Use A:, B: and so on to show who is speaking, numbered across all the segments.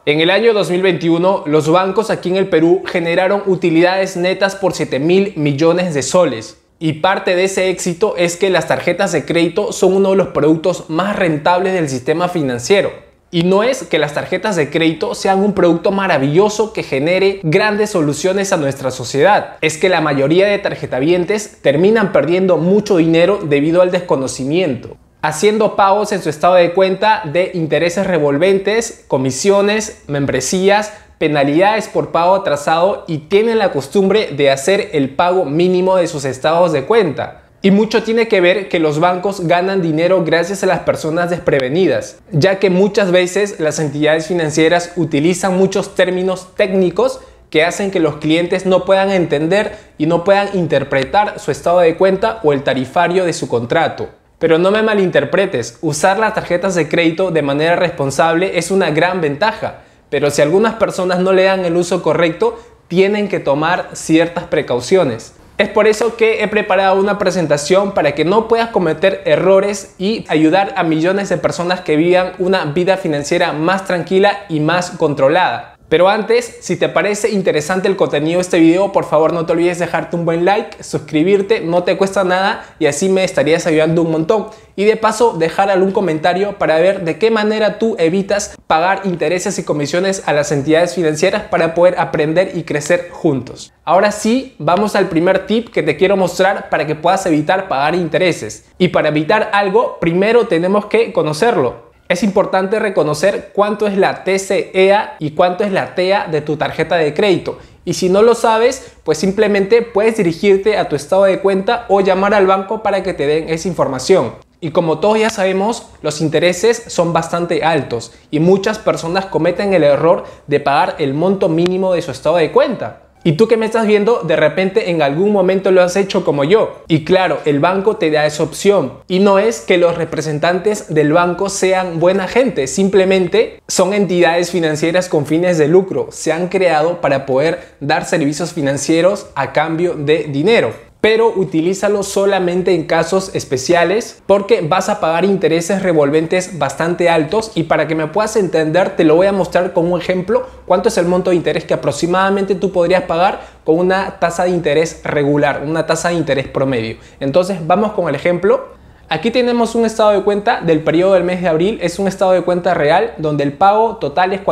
A: En el año 2021, los bancos aquí en el Perú generaron utilidades netas por 7.000 millones de soles. Y parte de ese éxito es que las tarjetas de crédito son uno de los productos más rentables del sistema financiero. Y no es que las tarjetas de crédito sean un producto maravilloso que genere grandes soluciones a nuestra sociedad. Es que la mayoría de tarjetavientes terminan perdiendo mucho dinero debido al desconocimiento, haciendo pagos en su estado de cuenta de intereses revolventes, comisiones, membresías, penalidades por pago atrasado y tienen la costumbre de hacer el pago mínimo de sus estados de cuenta. Y mucho tiene que ver que los bancos ganan dinero gracias a las personas desprevenidas, ya que muchas veces las entidades financieras utilizan muchos términos técnicos que hacen que los clientes no puedan entender y no puedan interpretar su estado de cuenta o el tarifario de su contrato. Pero no me malinterpretes, usar las tarjetas de crédito de manera responsable es una gran ventaja, pero si algunas personas no le dan el uso correcto, tienen que tomar ciertas precauciones. Es por eso que he preparado una presentación para que no puedas cometer errores y ayudar a millones de personas que vivan una vida financiera más tranquila y más controlada. Pero antes, si te parece interesante el contenido de este video, por favor no te olvides dejarte un buen like, suscribirte, no te cuesta nada y así me estarías ayudando un montón. Y de paso, dejar algún comentario para ver de qué manera tú evitas pagar intereses y comisiones a las entidades financieras para poder aprender y crecer juntos. Ahora sí, vamos al primer tip que te quiero mostrar para que puedas evitar pagar intereses. Y para evitar algo, primero tenemos que conocerlo. Es importante reconocer cuánto es la TCEA y cuánto es la TEA de tu tarjeta de crédito. Y si no lo sabes, pues simplemente puedes dirigirte a tu estado de cuenta o llamar al banco para que te den esa información. Y como todos ya sabemos, los intereses son bastante altos y muchas personas cometen el error de pagar el monto mínimo de su estado de cuenta. Y tú que me estás viendo, de repente en algún momento lo has hecho como yo. Y claro, el banco te da esa opción. Y no es que los representantes del banco sean buena gente, simplemente son entidades financieras con fines de lucro. Se han creado para poder dar servicios financieros a cambio de dinero. Pero utilízalo solamente en casos especiales porque vas a pagar intereses revolventes bastante altos y para que me puedas entender te lo voy a mostrar con un ejemplo cuánto es el monto de interés que aproximadamente tú podrías pagar con una tasa de interés regular, una tasa de interés promedio. Entonces vamos con el ejemplo. Aquí tenemos un estado de cuenta del periodo del mes de abril, es un estado de cuenta real donde el pago total es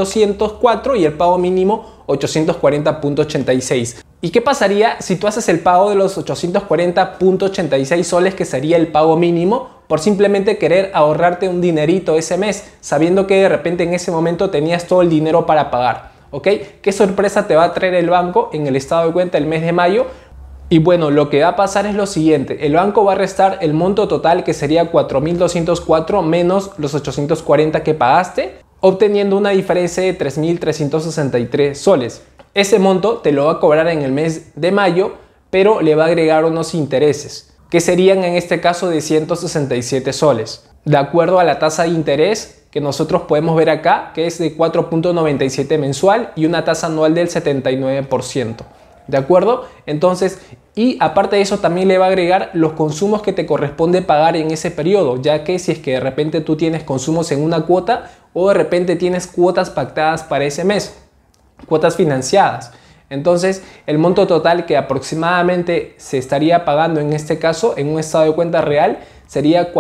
A: 4.204 y el pago mínimo 840.86. ¿Y qué pasaría si tú haces el pago de los 840.86 soles, que sería el pago mínimo, por simplemente querer ahorrarte un dinerito ese mes, sabiendo que de repente en ese momento tenías todo el dinero para pagar? ¿Ok? ¿Qué sorpresa te va a traer el banco en el estado de cuenta del mes de mayo? Y bueno, lo que va a pasar es lo siguiente, el banco va a restar el monto total que sería 4.204 menos los 840 que pagaste, obteniendo una diferencia de 3.363 soles. Ese monto te lo va a cobrar en el mes de mayo, pero le va a agregar unos intereses, que serían en este caso de 167 soles, de acuerdo a la tasa de interés que nosotros podemos ver acá, que es de 4.97 mensual y una tasa anual del 79%. ¿De acuerdo? Entonces, y aparte de eso también le va a agregar los consumos que te corresponde pagar en ese periodo, ya que si es que de repente tú tienes consumos en una cuota o de repente tienes cuotas pactadas para ese mes, cuotas financiadas. Entonces, el monto total que aproximadamente se estaría pagando en este caso en un estado de cuenta real sería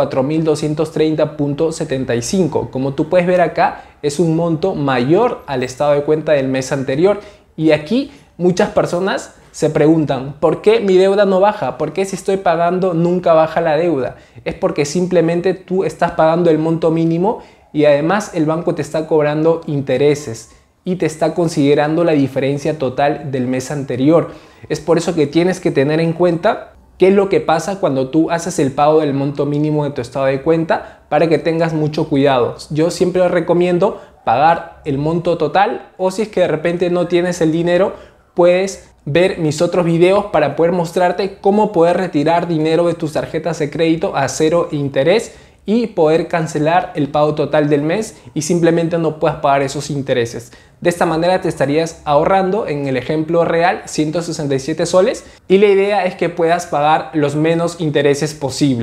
A: 4.230.75. Como tú puedes ver acá, es un monto mayor al estado de cuenta del mes anterior. Y aquí muchas personas se preguntan, ¿por qué mi deuda no baja? ¿Por qué si estoy pagando nunca baja la deuda? Es porque simplemente tú estás pagando el monto mínimo y además el banco te está cobrando intereses y te está considerando la diferencia total del mes anterior. Es por eso que tienes que tener en cuenta qué es lo que pasa cuando tú haces el pago del monto mínimo de tu estado de cuenta, para que tengas mucho cuidado. Yo siempre recomiendo pagar el monto total, o si es que de repente no tienes el dinero, puedes ver mis otros videos para poder mostrarte cómo poder retirar dinero de tus tarjetas de crédito a cero interés y poder cancelar el pago total del mes y simplemente no puedas pagar esos intereses. De esta manera te estarías ahorrando, en el ejemplo real, 167 soles y la idea es que puedas pagar los menos intereses posibles.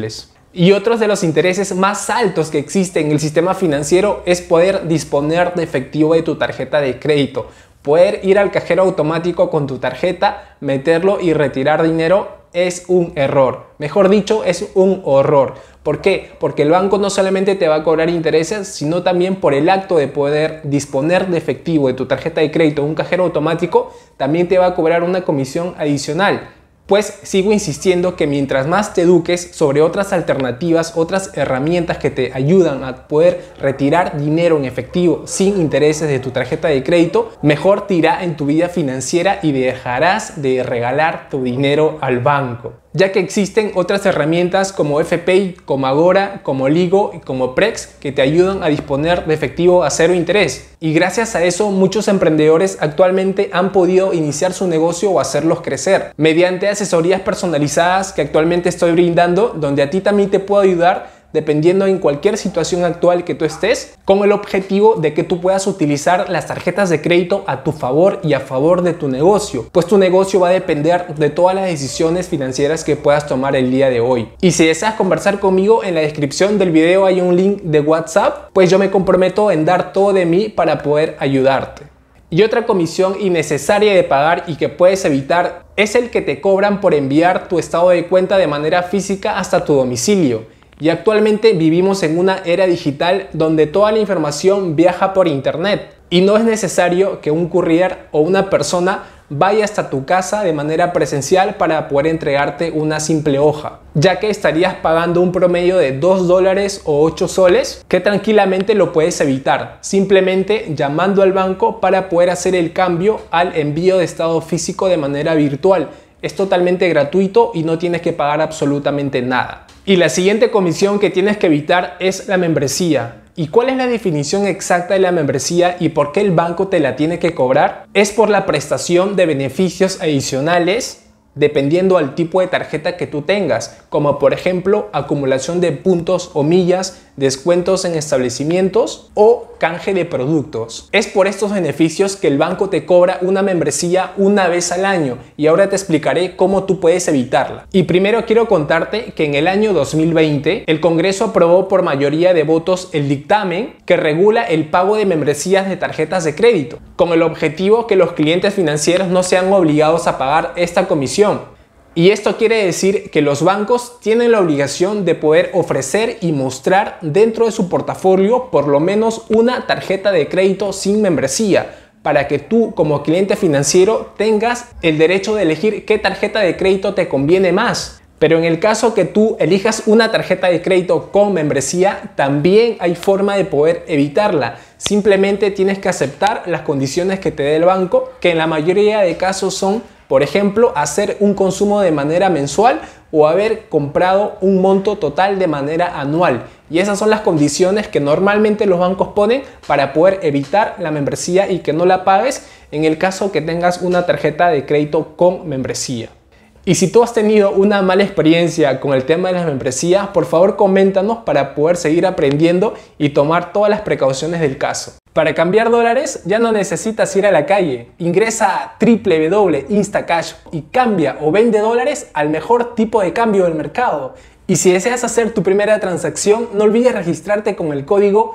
A: Y otros de los intereses más altos que existen en el sistema financiero es poder disponer de efectivo de tu tarjeta de crédito. Poder ir al cajero automático con tu tarjeta, meterlo y retirar dinero es un error. Mejor dicho, es un horror. ¿Por qué? Porque el banco no solamente te va a cobrar intereses, sino también por el acto de poder disponer de efectivo de tu tarjeta de crédito en un cajero automático, también te va a cobrar una comisión adicional. Pues sigo insistiendo que mientras más te eduques sobre otras alternativas, otras herramientas que te ayudan a poder retirar dinero en efectivo sin intereses de tu tarjeta de crédito, mejor te irá en tu vida financiera y dejarás de regalar tu dinero al banco. Ya que existen otras herramientas como FPay, como Agora, como Ligo y como Prex que te ayudan a disponer de efectivo a cero interés. Y gracias a eso muchos emprendedores actualmente han podido iniciar su negocio o hacerlos crecer mediante asesorías personalizadas que actualmente estoy brindando, donde a ti también te puedo ayudar dependiendo en cualquier situación actual que tú estés, con el objetivo de que tú puedas utilizar las tarjetas de crédito a tu favor y a favor de tu negocio, pues tu negocio va a depender de todas las decisiones financieras que puedas tomar el día de hoy. Y si deseas conversar conmigo, en la descripción del video hay un link de WhatsApp, pues yo me comprometo en dar todo de mí para poder ayudarte. Y otra comisión innecesaria de pagar y que puedes evitar es el que te cobran por enviar tu estado de cuenta de manera física hasta tu domicilio. Y actualmente vivimos en una era digital donde toda la información viaja por internet y no es necesario que un courier o una persona vaya hasta tu casa de manera presencial para poder entregarte una simple hoja, ya que estarías pagando un promedio de $2 o 8 soles que tranquilamente lo puedes evitar simplemente llamando al banco para poder hacer el cambio al envío de estado físico de manera virtual. Es totalmente gratuito y no tienes que pagar absolutamente nada. Y la siguiente comisión que tienes que evitar es la membresía. ¿Y cuál es la definición exacta de la membresía y por qué el banco te la tiene que cobrar? Es por la prestación de beneficios adicionales dependiendo al tipo de tarjeta que tú tengas, como por ejemplo acumulación de puntos o millas, descuentos en establecimientos o canje de productos. Es por estos beneficios que el banco te cobra una membresía una vez al año y ahora te explicaré cómo tú puedes evitarla. Y primero quiero contarte que en el año 2020 el Congreso aprobó por mayoría de votos el dictamen que regula el pago de membresías de tarjetas de crédito, con el objetivo que los clientes financieros no sean obligados a pagar esta comisión. Y esto quiere decir que los bancos tienen la obligación de poder ofrecer y mostrar dentro de su portafolio por lo menos una tarjeta de crédito sin membresía, para que tú como cliente financiero tengas el derecho de elegir qué tarjeta de crédito te conviene más. Pero en el caso que tú elijas una tarjeta de crédito con membresía, también hay forma de poder evitarla. Simplemente tienes que aceptar las condiciones que te dé el banco, que en la mayoría de casos son, por ejemplo, hacer un consumo de manera mensual o haber comprado un monto total de manera anual. Y esas son las condiciones que normalmente los bancos ponen para poder evitar la membresía y que no la pagues en el caso que tengas una tarjeta de crédito con membresía. Y si tú has tenido una mala experiencia con el tema de las membresías, por favor coméntanos para poder seguir aprendiendo y tomar todas las precauciones del caso. Para cambiar dólares ya no necesitas ir a la calle. Ingresa a www.instacash y cambia o vende dólares al mejor tipo de cambio del mercado. Y si deseas hacer tu primera transacción, no olvides registrarte con el código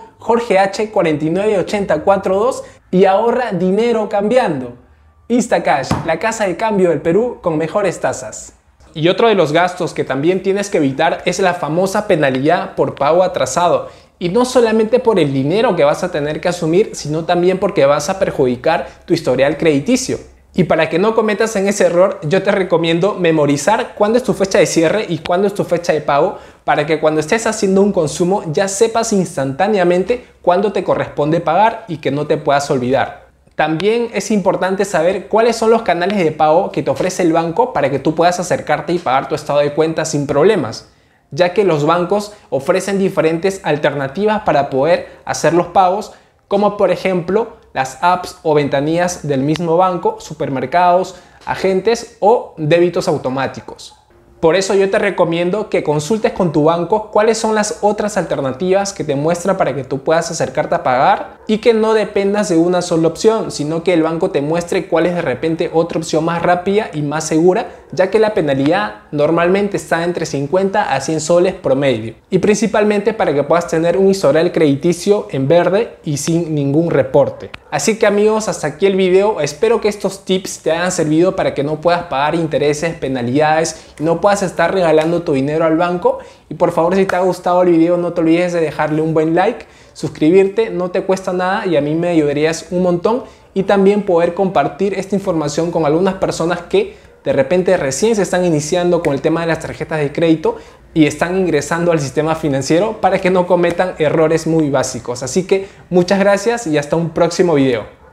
A: JorgeH498042 y ahorra dinero cambiando. Instacash, la casa de cambio del Perú con mejores tasas. Y otro de los gastos que también tienes que evitar es la famosa penalidad por pago atrasado. Y no solamente por el dinero que vas a tener que asumir, sino también porque vas a perjudicar tu historial crediticio. Y para que no cometas en ese error, yo te recomiendo memorizar cuándo es tu fecha de cierre y cuándo es tu fecha de pago, para que cuando estés haciendo un consumo ya sepas instantáneamente cuándo te corresponde pagar y que no te puedas olvidar. También es importante saber cuáles son los canales de pago que te ofrece el banco para que tú puedas acercarte y pagar tu estado de cuenta sin problemas, ya que los bancos ofrecen diferentes alternativas para poder hacer los pagos, como por ejemplo las apps o ventanillas del mismo banco, supermercados, agentes o débitos automáticos. Por eso yo te recomiendo que consultes con tu banco cuáles son las otras alternativas que te muestra para que tú puedas acercarte a pagar y que no dependas de una sola opción, sino que el banco te muestre cuál es de repente otra opción más rápida y más segura, ya que la penalidad normalmente está entre 50 a 100 soles promedio. Y principalmente para que puedas tener un historial crediticio en verde y sin ningún reporte. Así que amigos, hasta aquí el video. Espero que estos tips te hayan servido para que no puedas pagar intereses, penalidades y no puedas estar regalando tu dinero al banco. Y por favor, si te ha gustado el video, no te olvides de dejarle un buen like, suscribirte, no te cuesta nada y a mí me ayudarías un montón. Y también poder compartir esta información con algunas personas que de repente recién se están iniciando con el tema de las tarjetas de crédito y están ingresando al sistema financiero para que no cometan errores muy básicos. Así que muchas gracias y hasta un próximo video.